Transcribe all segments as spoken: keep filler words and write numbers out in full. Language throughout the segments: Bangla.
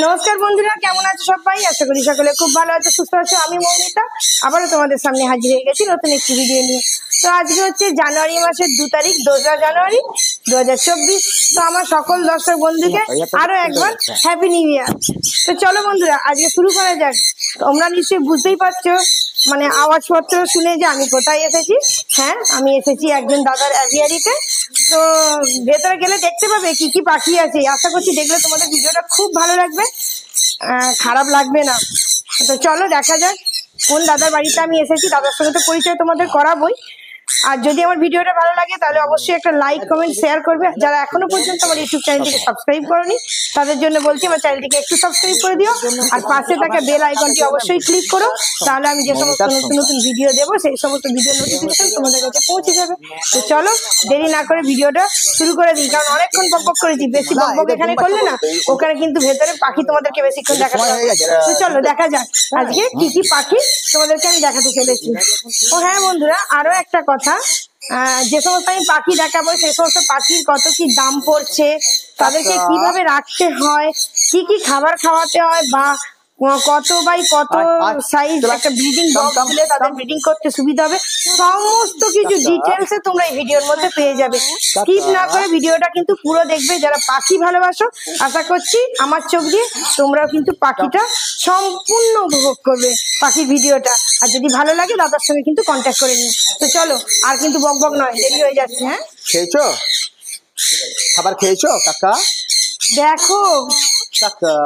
নমস্কার বন্ধুরা, কেমন আছো সবাই? আশা করি সকলে খুব ভালো আছো, সুস্থ আছো। আমি মৌমিতা আবারও তোমাদের সামনে হাজির হয়ে গেছি নতুন একটি ভিডিও নিয়ে। তো আজকে হচ্ছে জানুয়ারি মাসের দু তারিখ, দোসরা জানুয়ারি দু হাজার চব্বিশ। তো আমার সকল দর্শক বন্ধুকে আরো একবার হ্যাপি নিউ ইয়ার। তো চলো বন্ধুরা, আজকে শুরু করা যাক। তোমরা নিশ্চয়ই বুঝতেই পারছো মানে আওয়াজপত্র শুনে যে আমি কোথায় এসেছি। হ্যাঁ, আমি এসেছি একজন দাদার অ্যাভিয়ারিতে। তো ভেতরে গেলে দেখতে পাবে কি কি পাখি আছে। আশা করছি দেখলে তোমাদের ভিডিওটা খুব ভালো লাগবে, খারাপ লাগবে না। তো চলো দেখা যাক কোন দাদার বাড়িতে আমি এসেছি। দাদার সঙ্গে তো পরিচয় তোমাদের করাবোই। আর যদি আমার ভিডিওটা ভালো লাগে তাহলে অবশ্যই একটা লাইক, কমেন্ট, শেয়ার করবে। যারা এখনো পর্যন্ত আমার ইউটিউব চ্যানেলটিকে সাবস্ক্রাইব করোনি তাদের জন্য বলছি আমার চ্যানেলটিকে একটু সাবস্ক্রাইব করে দিও, আর পাশে থাকা বেল আইকনটি অবশ্যই ক্লিক করো। তাহলে আমি যে সমস্ত নতুন নতুন ভিডিও দেবো সেই সমস্ত ভিডিও নোটিফিকেশন তোমাদের কাছে পৌঁছে যাবে। তো চলো দেরি না করে ভিডিওটা শুরু করে দিই, কারণ অনেকক্ষণ বকবক করেছি। বেশি বকবক এখানে করলে না ওখানে কিন্তু ভেতরে পাখি তোমাদেরকে বেশিক্ষণ দেখাতে হবে। তো চলো দেখা যাক আজকে কি কি পাখি তোমাদেরকে আমি দেখাতে চলেছি। ও হ্যাঁ বন্ধুরা, আরো একটা কথা, যে সমস্ত আমি পাখি দেখাবো সেই সমস্ত পাখির কত কি দাম পড়ছে, তাদেরকে কিভাবে রাখতে হয়, কি কি খাবার খাওয়াতে হয়, বা কত বাই কত সাইজ একটা ব্রিডিং বক্স দিলে তাদের ব্রিডিং করতে সুবিধা হবে, সমস্ত কিছু ডিটেলস এ তোমরা এই ভিডিওর মধ্যে পেয়ে যাবে। স্কিপ না করে ভিডিওটা কিন্তু পুরো দেখবে। যারা পাখি ভালোবাসো আশা করছি আমার চোখ দিয়ে তোমরাও কিন্তু পাখিটা সম্পূর্ণ উপভোগ করবে পাখির ভিডিওটা। আর যদি ভালো লাগে দাদার সঙ্গে কিন্তু কন্ট্যাক্ট করে নিও। তো চলো, আর কিন্তু বক বক নয়, দেরি হয়ে যাচ্ছে। হ্যাঁ, খেয়েছো? খাবার খেয়েছো কাকা? দেখো কাকা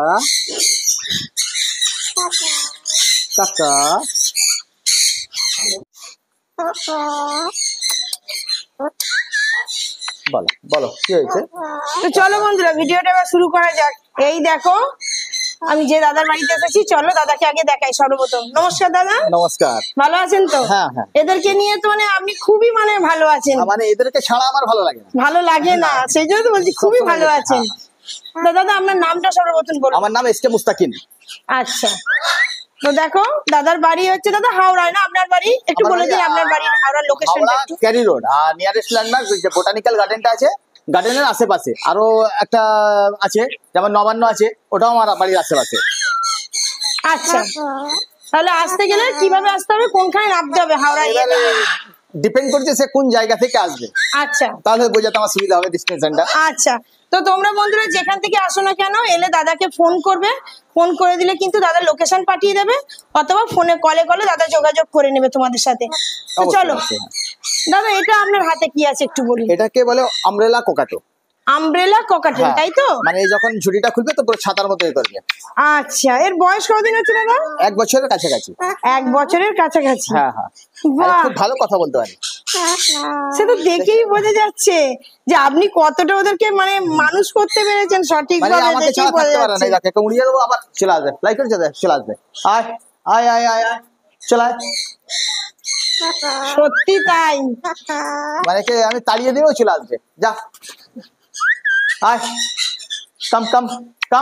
কাকা বলো বলো কি হয়েছে? তো চলো বন্ধুরা ভিডিওটা এবার শুরু করা যাক। এই দেখো আমি যে দাদার বাড়িতে এসেছি, চলো দাদাকে আগে দেখাই সর্বপ্রথম। নমস্কার দাদা। নমস্কার। ভালো আছেন তো? হ্যাঁ হ্যাঁ। এদেরকে নিয়ে তো মানে আপনি খুবই মানে ভালো আছেন। মানে এদেরকে ছাড়া আমার ভালো লাগে না। ভালো লাগে না, সেই জন্য তো বলছি খুবই ভালো আছেন। তো দাদা আপনার নামটা সর্বপ্রথম বলুন। আমার নাম এস কে মুস্তাকিম। আচ্ছা, তো দেখো দাদার বাড়ি হচ্ছে দাদা হাওড়ায় না? আপনার বাড়ি একটু বলে দিন, আপনার বাড়ি হাওড়ার লোকেশনটা একটু। ক্যারি রোড, আর নিয়ারেস্ট ল্যান্ডমার্ক যে বোটানিক্যাল গার্ডেনটা আছে, গার্ডেনের আশেপাশে আরো একটা আছে যেমন নবান্ন আছে, ওটাও আমার বাড়ির আশেপাশে। আচ্ছা, তাহলে আসতে গেলে কিভাবে আসতে হবে, কোনখানে নামতে হবে হাওড়ায়? ডিপেন্ড করছে সে কোন জায়গা থেকে আসবে। আচ্ছা, তাহলে বোঝাতে আমার সুবিধা হবে ডেস্টিনেশনটা। আচ্ছা, তো তোমরা বন্ধুরা যেখান থেকে আসো না কেন এলে দাদাকে ফোন করবে। ফোন করে দিলে কিন্তু দাদা লোকেশন পাঠিয়ে দেবে, অথবা ফোনে কলে কলে দাদা যোগাযোগ করে নেবে তোমাদের সাথে। তো চলো দাদা, এটা আপনার হাতে কি আছে একটু বলুন। এটাকে বলে আমব্রেলা কোকাটো। আমব্রেলা কোকাটেল, তাই তো? মানে যখন ঝুড়িটা খুলবে তো পুরো ছাতার মতো করবে। আচ্ছা, এর বয়স কতদিন হচ্ছে দাদা? এক বছরের কাছাকাছি। এক বছরের কাছাকাছি? হ্যাঁ হ্যাঁ। খুব ভালো কথা বলতে পারি। সে তো দেখেই বোঝা যাচ্ছে যে আপনি কতটা ওদেরকে মানে মানুষ করতে পেরেছেন সঠিক ভাবে। আমাকে ছাড়া থাকতে পারে না, দেখে কেউ উড়িয়ে দেবো আবার চলে আসবে, ফ্লাই করে চলে আসবে। আয় আয় আয় আয় আয় চলে আয়। সত্যি তাই, মানে কে আমি তাড়িয়ে দিলেও চলে আসবে। যা আয়, কাম কাম কাম।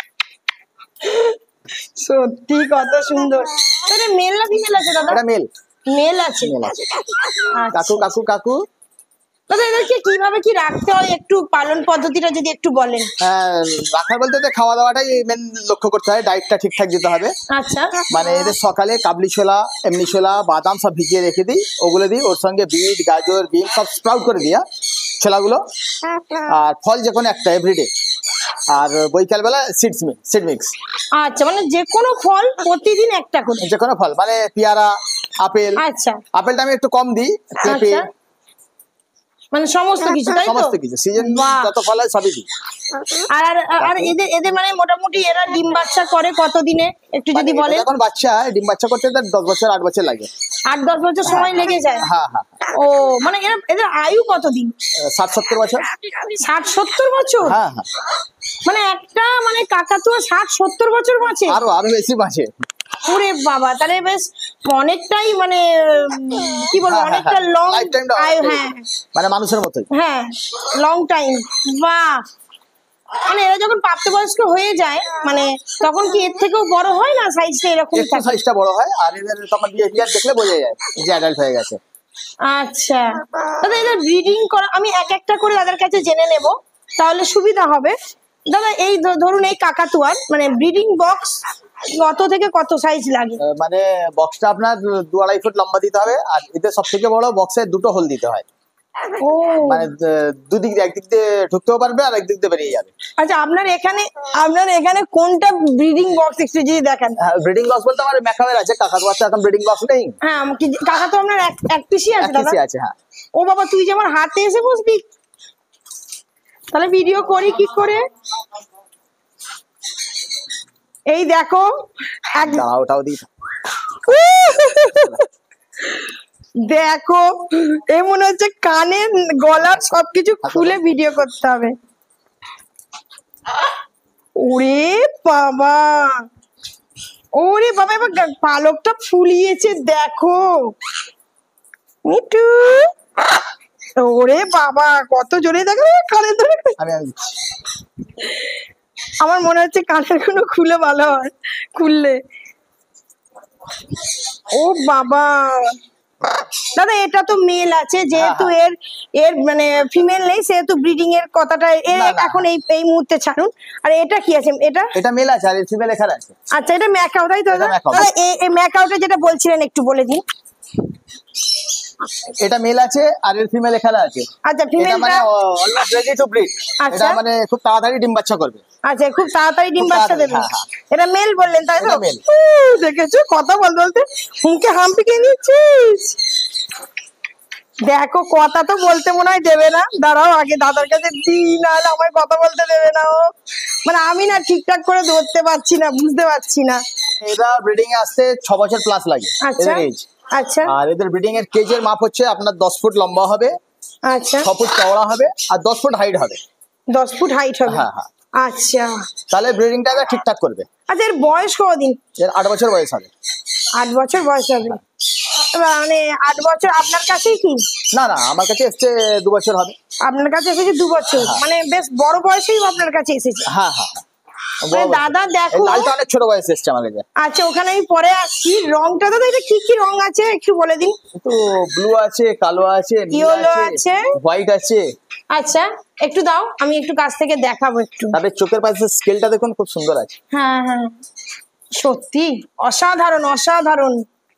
সত্যি কত সুন্দর। এটা মেল না ফিমেল আছে দাদা? এটা মেল। মেল আছে। কাকু কাকু কাকু। দাদা এদেরকে কিভাবে কি রাখতে হয় একটু পালন পদ্ধতিটা যদি একটু বলেন। হ্যাঁ, রাখার বলতে খাওয়া দাওয়াটাই মেন লক্ষ্য করতে হয়, ডায়েটটা ঠিকঠাক দিতে হবে। আচ্ছা, মানে এদের সকালে কাবলি ছোলা, এমনি ছোলা, বাদাম সব ভিজিয়ে রেখে দিই, ওগুলো দিই। ওর সঙ্গে বিট, গাজর, বিন সব স্প্রাউট করে দিয়া ছোলাগুলো, আর ফল যে কোনো একটা এভরিডে, আর বৈকাল বেলা সিডস মিক্স সিড মিক্স। আচ্ছা, মানে যে কোনো ফল প্রতিদিন একটা করে? যে কোনো ফল, মানে পেয়ারা, আপেল। আচ্ছা, আপেলটা আমি একটু কম দিই, পেঁপে, মানে সমস্ত কিছু, তাই তো? সমস্ত কিছু সিজন যত ফল হয় সবই দিই। আর আর এদের এদের মানে মোটামুটি এরা ডিম বাচ্চা করে কতদিনে একটু যদি বলেন। যখন বাচ্চা ডিম বাচ্চা করতে তার দশ বছর আট বছর লাগে। আট দশ বছর সময় লেগে যায়? হ্যাঁ হ্যাঁ। ও মানে এরা এদের আয়ু কতদিন? ষাট সত্তর বছর। ষাট সত্তর বছর? হ্যাঁ হ্যাঁ। মানে একটা মানে কাকাতুয়া ষাট সত্তর বছর বাঁচে? আরো আরো বেশি বাঁচে। ওরে বাবা, তাহলে বেশ অনেকটাই মানে কি বলবো, অনেকটা লং আয়ু। হ্যাঁ, মানে মানুষের মতোই। হ্যাঁ, লং টাইম। বাহ, মানে এরা যখন প্রাপ্তবয়স্ক হয়ে যায় মানে তখন কি এর থেকেও বড় হয় না সাইজটা এরকম? একটু সাইজটা বড় হয়, আর এদের তখন বিহেভিয়ার দেখলে বোঝা যায় যে অ্যাডাল্ট হয়ে গেছে। আচ্ছা দাদা, এদের ব্রিডিং করা আমি এক একটা করে দাদার কাছে জেনে নেব, তাহলে সুবিধা হবে। দাদা এই ধরুন এই কাকাতুয়ার মানে ব্রিডিং বক্স কত থেকে কত সাইজ লাগে? মানে বক্সটা আপনার দু আড়াই ফুট লম্বা দিতে হবে, আর এতে সব থেকে বড় বক্সে দুটো হোল দিতে হয়। ও মানে দুদিক দিয়ে, একদিক দিয়ে ঢুকতেও পারবে আর একদিক দিয়ে বেরিয়ে যাবে। আচ্ছা আপনার এখানে আপনার এখানে কোনটা ব্রিডিং বক্স একটু যদি দেখেন? ব্রিডিং বক্স বলতে আমার ম্যাকাওয়ের আছে, কাকাতুয়া তো এখন ব্রিডিং বক্স নেই। হ্যাঁ আমাকে কাকাতুয়া আপনার এক এক পিসই আছে দাদা? এক পিসই আছে হ্যাঁ। ও বাবা তুই যে আমার হাতে এসে বসবি, তাহলে ভিডিও করি কি করে? এই দেখো ওটাও দিই, দেখো এ মনে হচ্ছে কানের গলার সবকিছু খুলে ভিডিও করতে হবে। ওরে বাবা, ওরে বাবা, এবার পালকটা ফুলিয়েছে দেখো। মিটু, ওরে বাবা কত জোরে দেখো কানের ধরে। আমার মনে হচ্ছে কানের গুলো খুলে ভালো হয় খুললে। ও বাবা দাদা এটা তো মেল আছে, যেহেতু এর এর মানে ফিমেল নেই সেহেতু ব্রিডিং এর কথাটা এখন এই এই মুহূর্তে ছাড়ুন। আর এটা কি আছে? এটা এটা মেল আছে আর ফিমেল এখানে আছে। আচ্ছা এটা ম্যাকাও তাই তো? দাদা এই ম্যাকাওটা যেটা বলছিলেন একটু বলে দিন। এটা মেল আছে আর এর ফিমেল এখানে আছে। আচ্ছা ফিমেল মানে অলমোস্ট রেডি টু ব্রিড। এটা মানে খুব তাড়াতাড়ি ডিম বাচ্চা করবে। আচ্ছা খুব তাড়াতাড়ি ডিম বাচ্চা দেবে। এটা মেল বললেন তাই তো? দেখেছো কথা বলতে বলতে মুখে হাম্পিকে নিচ্ছিস। দেখো কথা তো বলতে মনে হয় দেবে না, দাঁড়াও আগে দাদার কাছে দিই, নাহলে আমায় কথা বলতে দেবে না ও। মানে আমি না ঠিকঠাক করে ধরতে পারছি না, বুঝতে পারছি না। এরা ব্রিডিং এ আসতে ছ বছর প্লাস লাগে। আচ্ছা আচ্ছা। আর এদের ব্রিডিং এর কেজের মাপ হচ্ছে আপনার দশ ফুট লম্বা হবে, আচ্ছা ছ ফুট চওড়া হবে আর দশ ফুট হাইট হবে। দশ ফুট হাইট হবে? হ্যাঁ হ্যাঁ। আচ্ছা তাহলে ব্রিডিংটা ঠিকঠাক করবে। আচ্ছা এর বয়স কতদিন? এর আট বছর বয়স হবে। আট বছর বয়স হবে? মানে আট বছর আপনার কাছেই কি? না না আমার কাছে এসছে দু বছর হবে। আপনার কাছে এসেছে দু বছর? মানে বেশ বড় বয়সেই আপনার কাছে এসেছে? হ্যাঁ হ্যাঁ। দাদা দেখো লালটা অনেক ছোট বয়সে এসছে আমার কাছে। আচ্ছা ওখানে আমি পরে আসছি। রংটা দাদা এটা কি কি রং আছে একটু বলে দিন তো? ব্লু আছে, কালো আছে, ইয়েলো আছে, হোয়াইট আছে। আচ্ছা একটু দাও আমি একটু কাছ থেকে দেখাবো একটু। তবে চোখের পাশে স্কেলটা দেখুন খুব সুন্দর আছে। হ্যাঁ হ্যাঁ সত্যি অসাধারণ অসাধারণ,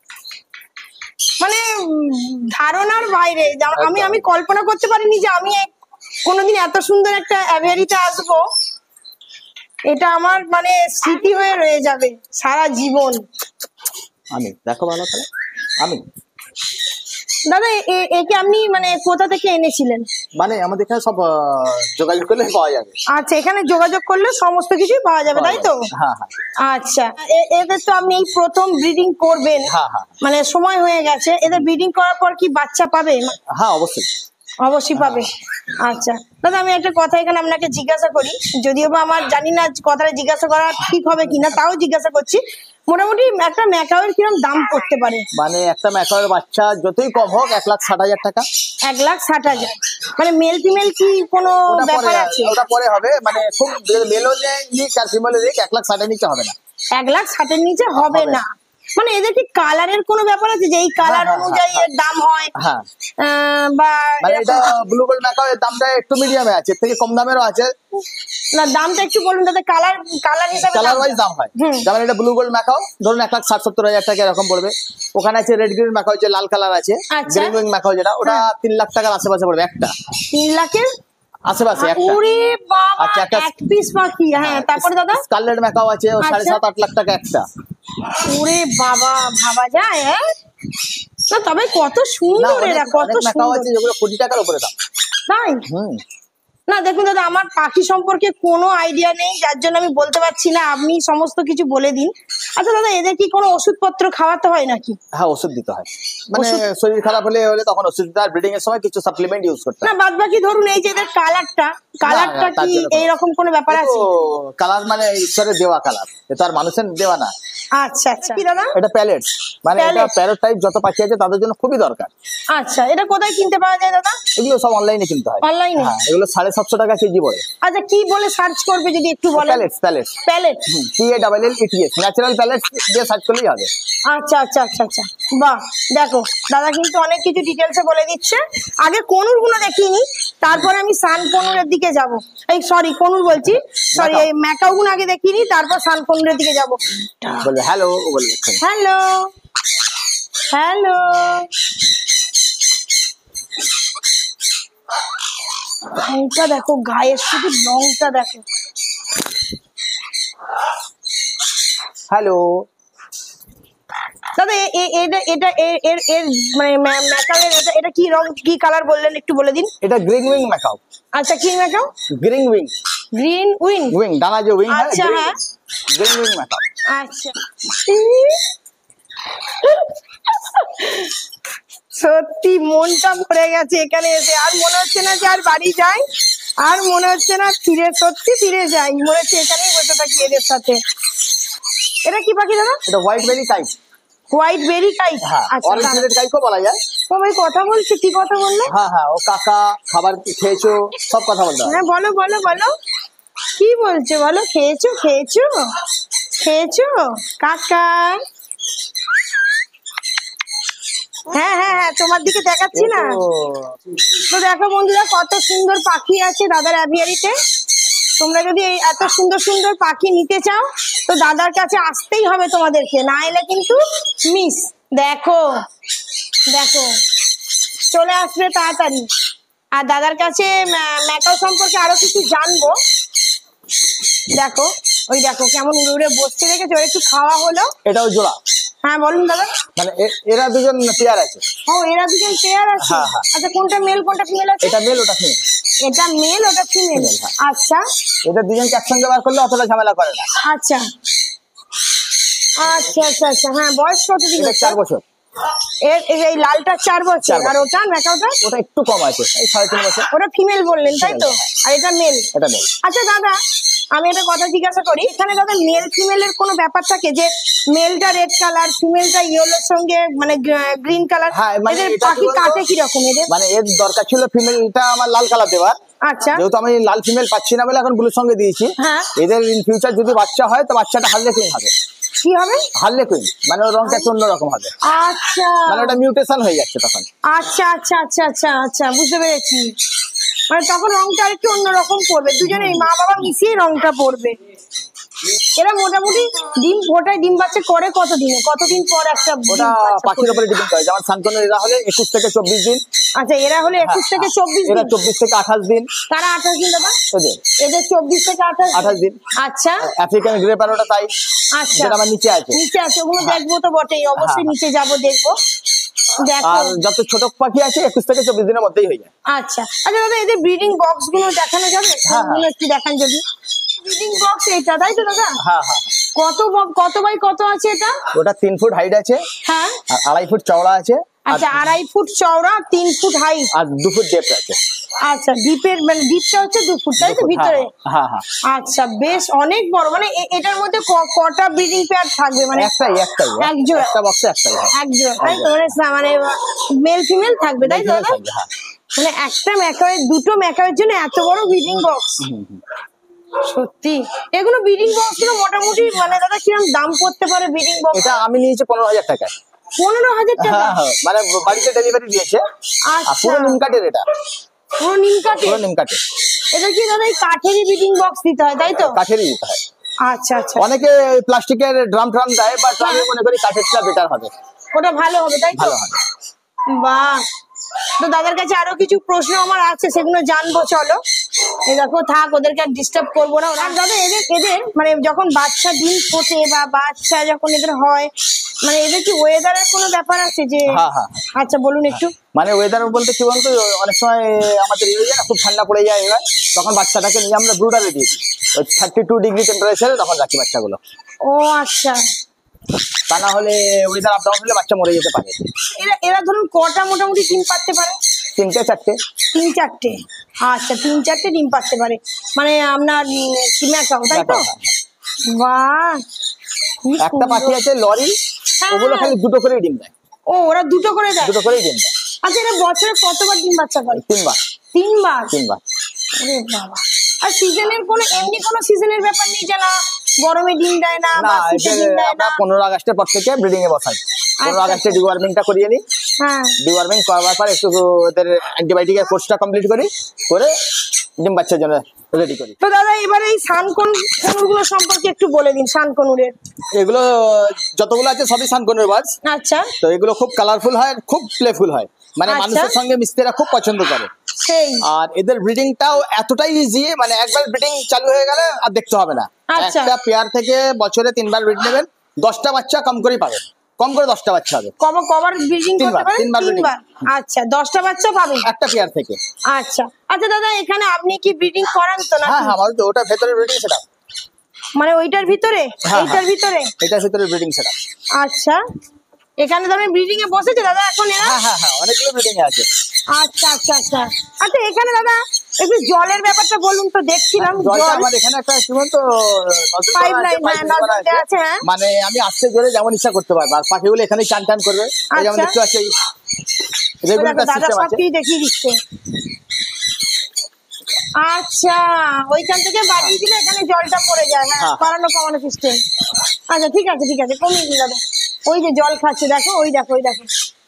মানে ধারণার বাইরে। আমি আমি কল্পনা করতে পারিনি যে আমি কোনোদিন এত সুন্দর একটা অ্যাভিয়ারিতে আসবো। এটা আমার মানে স্মৃতি হয়ে রয়ে যাবে সারা জীবন। আমি দেখো ভালো করে। আমি দাদা একে আপনি মানে কোথা থেকে এনেছিলেন? মানে আমাদের এখানে সব যোগাযোগ করলে পাওয়া যাবে। আচ্ছা এখানে যোগাযোগ করলে সমস্ত কিছুই পাওয়া যাবে তাই তো? হ্যাঁ হ্যাঁ। আচ্ছা এদের তো আপনি এই প্রথম ব্রিডিং করবেন, হ্যাঁ হ্যাঁ, মানে সময় হয়ে গেছে, এদের ব্রিডিং করার পর কি বাচ্চা পাবে? হ্যাঁ অবশ্যই অবশ্যই পাবে। আচ্ছা দাদা আমি একটা কথা এখানে আপনাকে জিজ্ঞাসা করি, যদিও বা আমার জানি না কথাটা জিজ্ঞাসা করা ঠিক হবে কিনা, তাও জিজ্ঞাসা করছি। মোটামুটি একটা ম্যাকাওয়ের কিরকম দাম পড়তে পারে? মানে একটা ম্যাকাওয়ের বাচ্চা যতই কম হোক এক লাখ ষাট হাজার টাকা। এক লাখ ষাট হাজার? মানে মেল ফিমেল কি কোনো ব্যাপার আছে? ওটা পরে হবে, মানে খুব মেলও নিক আর ফিমেলও নিক এক লাখ ষাটের নিচে হবে না। এক লাখ ষাটের নিচে হবে না? মানে এদের কি কালারের কোনো ব্যাপার আছে যে এই কালার অনুযায়ী এর দাম হয়? হ্যাঁ বা মানে এটা ব্লু গোল্ড ম্যাকাওয়ের দামটা একটু মিডিয়ামে আছে, এর থেকে কম দামেরও আছে। না দামটা একটু বলুন দাদা, কালার কালার হিসাবে কালার ওয়াইজ দাম হয়। যেমন এটা ব্লু গোল্ড ম্যাকাও ধরুন এক লাখ ষাট সত্তর হাজার টাকা এরকম পড়বে। ওখানে আছে রেড গ্রিন ম্যাকাও, যে লাল কালার আছে গ্রিন উইং ম্যাকাও, যেটা ওটা তিন লাখ টাকার আশেপাশে পড়বে একটা। তিন লাখের আশেপাশে একটা। ওরে বাবা এক পিস পাখি। হ্যাঁ তারপরে দাদা স্কারলেট ম্যাকাও আছে, ও সাড়ে সাত আট লাখ টাকা একটা। ওরে বাবা ভাবা যায়। হ্যাঁ না তবে কত সুন্দর এরা, কত ম্যাকাও আছে যেগুলো কোটি টাকার উপরে দাম। তাই? হুম। না দেখুন দাদা আমার পাখি সম্পর্কে কোনো আইডিয়া নেই, যার জন্য আমি বলতে পারছি না, আপনি সমস্ত কিছু বলে দিন। আচ্ছা দাদা এদের কি কোনো ওষুধপত্র খাওয়াতে হয় নাকি? হ্যাঁ ওষুধ দিতে হয়, মানে শরীর খারাপ হলে হলে তখন ওষুধ দিতে হয়। ব্রিডিং এর সময় কিছু সাপ্লিমেন্ট ইউজ করতে হয়। না বাদ বাকি ধরুন এই যে এদের কালারটা কালারটা কি এইরকম কোনো ব্যাপার আছে? কালার মানে ঈশ্বরের দেওয়া কালার, এটা আর মানুষের দেওয়া না। আচ্ছা আচ্ছা কি দাদা এটা প্যালেট, মানে এটা প্যারট টাইপ যত পাখি আছে তাদের জন্য খুবই দরকার। আচ্ছা এটা কোথায় কিনতে পাওয়া যায় দাদা? এগুলো সব অনলাইনে কিনতে হয়। অনলাইনে? হ্যাঁ, এগুলো সাড়ে সাতশো টাকা কেজি পড়ে। আচ্ছা কি বলে সার্চ করবে যদি একটু বলেন? Pellet pellet pellet, P A double L E T S, natural pellet দিয়ে সার্চ করলেই হবে। আচ্ছা আচ্ছা আচ্ছা আচ্ছা বাহ, দেখো দাদা কিন্তু অনেক কিছু ডিটেলসে বলে দিচ্ছে। আগে কনুর গুলো দেখিনি, তারপরে আমি সান কনুরের দিকে যাব। এই সরি কনুর বলছি, সরি এই ম্যাকাও গুলো আগে দেখিনি, তারপর সান কনুরের দিকে যাব। বলবে হ্যালো, বলবে হ্যালো হ্যালো। রংটা দেখো, গায়ের শুধু রংটা দেখো। হ্যালো দাদা এটা এটা এর এর মানে ম্যাকাওয়ের এটা এটা কি রং, কি কালার বললেন একটু বলে দিন। এটা গ্রিন উইং ম্যাকাও। আচ্ছা কি macaw? Green wing. Green wing, wing ডানা যে উইং, আচ্ছা হ্যাঁ গ্রিন উইং ম্যাকাও। আচ্ছা সত্যি মনটা ভরে গেছে এখানে এসে, আর মনে হচ্ছে না যে আর বাড়ি যাই, আর মনে হচ্ছে না ফিরে, সত্যি ফিরে যাই, মনে হচ্ছে এখানেই বসে থাকি এদের সাথে। এটা কি পাখি দাদা? এটা white belly caique. White belly caique, আচ্ছা অরেঞ্জ রেড কাইটও বলা যায়। ও ভাই কথা বলছে, কি কথা বললো? হ্যাঁ হ্যাঁ, ও কাকা খাবার খেয়েছো সব কথা বলতে। হ্যাঁ বলো বলো বলো, কি বলছো বলো? খেয়েছো খেয়েছো খেয়েছো কাকা? হ্যাঁ হ্যাঁ হ্যাঁ তোমার দিকে দেখাচ্ছি না তো। দেখো বন্ধুরা কত সুন্দর পাখি আছে দাদার অ্যাভিয়ারিতে। তোমরা যদি এই এত সুন্দর সুন্দর পাখি নিতে চাও তো দাদার কাছে আসতেই হবে তোমাদেরকে, না এলে কিন্তু মিস। দেখো দেখো চলে আসবে তাড়াতাড়ি। আর দাদার কাছে ম্যাকাও সম্পর্কে আরো কিছু জানবো। দেখো ওই দেখো কেমন উড়ে উড়ে বসতে দেখেছো, একটু খাওয়া হলো। এটাও জোড়া। হ্যাঁ বলুন দাদা। মানে এরা দুজন পেয়ার আছে। ও এরা দুজন পেয়ার আছে। আচ্ছা কোনটা মেল কোনটা ফিমেল আছে? এটা মেল ওটা ফিমেল। এটা মেল ওটা ফিমেল। আচ্ছা এদের দুজনকে একসঙ্গে বার করলে অতটা ঝামেলা করে না। আচ্ছা আচ্ছা আচ্ছা আচ্ছা হ্যাঁ বয়স কত দিন? চার বছর। এর এই লালটা চার বছর, আর ওটা ম্যাকাওটা? ওটা একটু কম আছে, এই সাড়ে তিন বছর। ওটা ফিমেল বললেন তাই তো, আর এটা মেল? এটা মেল। আচ্ছা দাদা আমি একটা কথা জিজ্ঞাসা করি, এখানে দাদা মেল ফিমেলের কোনো ব্যাপার থাকে যে মেলটা রেড কালার ফিমেলটা ইয়েলোর সঙ্গে মানে গ্রিন কালার, এদের পাখি কাটে কি রকম এদের? মানে এর দরকার ছিল ফিমেলটা আমার লাল কালার দেওয়ার। আচ্ছা যেহেতু আমি লাল ফিমেল পাচ্ছি না বলে এখন ব্লুর সঙ্গে দিয়েছি। হ্যাঁ এদের ইন ফিউচার যদি বাচ্চা হয় তো বাচ্চাটা হার্লে কুইন হবে। কি হবে? হার্লে কুইন, মানে ওর রংটা একটু অন্যরকম হবে। আচ্ছা মানে ওটা মিউটেশন হয়ে যাচ্ছে তখন। আচ্ছা আচ্ছা আচ্ছা আচ্ছা আচ্ছা বুঝতে পেরেছি, মানে তখন রংটা আরেকটু অন্যরকম পড়বে, দুজনে মা বাবা মিশিয়ে রংটা পড়বে। এরা মোটামুটি ডিম ফোটায়, ডিম বাচ্চা করে কত দিনে, কতদিন পর একটা? ওটা পাখির উপরে ডিপেন্ড করে, যেমন সানকনের এরা হলে একুশ থেকে চব্বিশ দিন। আচ্ছা এরা হলে একুশ থেকে চব্বিশ দিন, এরা চব্বিশ থেকে আঠাশ দিন। তারা আঠাশ দিন দাদা? এদের এদের চব্বিশ থেকে আঠাশ আঠাশ দিন। আচ্ছা আফ্রিকান গ্রে প্যারোটা তাই। আচ্ছা যেটা আমার নিচে আছে। নিচে আছে ওগুলো দেখবো তো বটেই, অবশ্যই নিচে যাবো দেখবো। আর যত ছোট পাখি আছে একুশ থেকে চব্বিশ দিনের মধ্যেই হয়ে যায়। আচ্ছা আচ্ছা দাদা এদের ব্রিডিং বক্স গুলো দেখানো যাবে? একটু দেখান যদি। ব্রিডিং বক্স এটা তাই তো দাদা? হ্যাঁ হ্যাঁ। কত কত বাই কত আছে এটা? ওটা তিন ফুট হাইট আছে। হ্যাঁ। আর আড়াই ফুট চওড়া আছে। আচ্ছা আড়াই ফুট চওড়া, তিন ফুট হাইট, আর দু ফুট ডেপথ আছে। আচ্ছা ডিপের মানে ডিপটা হচ্ছে দু ফুট তাই তো ভিতরে? হ্যাঁ হ্যাঁ। আচ্ছা বেশ অনেক বড়। মানে এটার মধ্যে কটা ব্রিডিং পেয়ার থাকবে? মানে একটাই একটাই এক জোড়া, একটা বক্সে একটাই এক জোড়া তাই তো? মানে মেল ফিমেল থাকবে তাই তো? মানে একটা ম্যাকাওয়ের, দুটো ম্যাকাওয়ের জন্য এত বড় ব্রিডিং বক্স? সত্যি এগুলো ব্রিডিং বক্স গুলো মোটামুটি মানে দাদা কিরকম দাম পড়তে পারে ব্রিডিং বক্স? এটা আমি নিয়েছি পনেরো হাজার টাকা। পনেরো হাজার টাকা? মানে বাড়িতে ডেলিভারি দিয়েছে। পুরো নিম কাঠের, এটা পুরো নিম কাঠের? পুরো নিম কাঠের। এটা কি দাদা এই কাঠেরই ব্রিডিং বক্স দিতে হয় তাই তো? কাঠেরই দিতে হয়। আচ্ছা আচ্ছা। অনেকে প্লাস্টিকের ড্রাম ট্রাম দেয়, বাট আমি মনে করি কাঠেরটা বেটার হবে। ওটা ভালো হবে তাই তো? ভালো হবে। বাহ, তো দাদার কাছে আরো কিছু প্রশ্ন আমার আছে, সেগুলো জানবো চলো। এই দেখো থাক, ওদেরকে আর ডিস্টার্ব করবো না। আর দাদা এদের এদের মানে যখন বাচ্চা ডিম ফোটে বা বাচ্চা যখন এদের হয়, মানে এদের কি ওয়েদারের কোনো ব্যাপার আছে যে? হ্যাঁ হ্যাঁ। আচ্ছা বলুন একটু। মানে ওয়েদার বলতে কি বলতো, অনেক সময় আমাদের ইয়ে যায় না, খুব ঠান্ডা পড়ে যায়, এবার তখন বাচ্চাটাকে নিয়ে আমরা ব্রুডারে দিয়ে দিই। ওই থার্টি টু ডিগ্রি টেম্পারেচারে তখন রাখি বাচ্চাগুলো। ও আচ্ছা। তা না হলে ওয়েদার আপ ডাউন হলে বাচ্চা মরে যেতে পারে। এরা এরা ধরুন কটা মোটামুটি ডিম পারতে পারে? তিনটে চারটে। তিন চারটে আচ্ছা, তিন চারটে ডিম পারতে পারে মানে আপনার ম্যাকাও তাই তো? বাহ, একটা পাখি আছে লরি, ওগুলো খালি দুটো করে ডিম দেয়। ও ওরা দুটো করে দেয়? দুটো করেই ডিম দেয়। আচ্ছা এটা বছরে কতবার ডিম বাচ্চা করে? তিনবার। তিনবার? তিনবার। আরে বাবা। আর সিজনের কোনো এমনি কোনো সিজনের ব্যাপার নেই যে না গরমে ডিম দেয় না বা শীতে ডিম দেয় না? পনেরো আগস্টের পর থেকে ব্রিডিং এ বসাই। পনেরো আগস্টে ডিওয়ার্মিংটা করিয়ে নিই। হ্যাঁ, ডিওয়ার্মিং করার পর একটু ওদের অ্যান্টিবায়োটিকের কোর্সটা কমপ্লিট করি, করে ডিম বাচ্চার জন্য রেডি করি। তো দাদা এবারে এই সানকনুরগুলো সম্পর্কে একটু বলে দিন। সানকনুরের এগুলো যতগুলো আছে সবই সানকনুর বার্ডস। আচ্ছা। তো এগুলো খুব কালারফুল হয়, খুব প্লেফুল হয়, মানে মানুষের সঙ্গে মিশতে এরা খুব পছন্দ করে। সেই আর এদের ব্রিডিংটাও এতটাই ইজি, মানে একবার ব্রিডিং চালু হয়ে গেলে আর দেখতে হবে না। একটা পেয়ার থেকে বছরে তিনবার ব্রিড নেবেন, দশটা বাচ্চা কম করে পাবেন, কম করে দশটা বাচ্চা হবে। কবার কবার ব্রিডিং করতে পারেন? তিনবার। আচ্ছা, দশটা বাচ্চা পাবেন একটা পেয়ার থেকে। আচ্ছা আচ্ছা দাদা এখানে আপনি কি ব্রিডিং করান তো? না হ্যাঁ হ্যাঁ, আমাদের তো ওটা ভেতরে ব্রিডিং সেটআপ। মানে ওইটার ভিতরে? এইটার ভিতরে? এটার ভিতরে ব্রিডিং সেটআপ। আচ্ছা, এখানে তো ব্রিডিং এ বসেছে দাদা এখন এরা? হ্যাঁ হ্যাঁ হ্যাঁ, অনেকগুলো ব্রিডিং এ আছে। আচ্ছা আচ্ছা আচ্ছা আচ্ছা এখানে দাদা একটু জলের ব্যাপারটা বলুন তো। দেখছিলাম জল আমার এখানে একটা কি বলতো পাইপলাইন আছে, মানে আমি আস্তে জোরে যেমন ইচ্ছা করতে পারবো, আর পাখিগুলো এখানেই চান টান করবে। এই যেমন দেখতে পাচ্ছি রেগুলেটর সিস্টেম আছে, সবই দেখিয়ে দিচ্ছে। আচ্ছা, ওইখান থেকে বাড়িয়ে দিলে এখানে জলটা পড়ে যায়। হ্যাঁ, বাড়ানো কমানো সিস্টেম। আচ্ছা ঠিক আছে ঠিক আছে, কমিয়ে দিন দাদা। ওই যে জল খাচ্ছে দেখো, ওই দেখো ওই দেখো।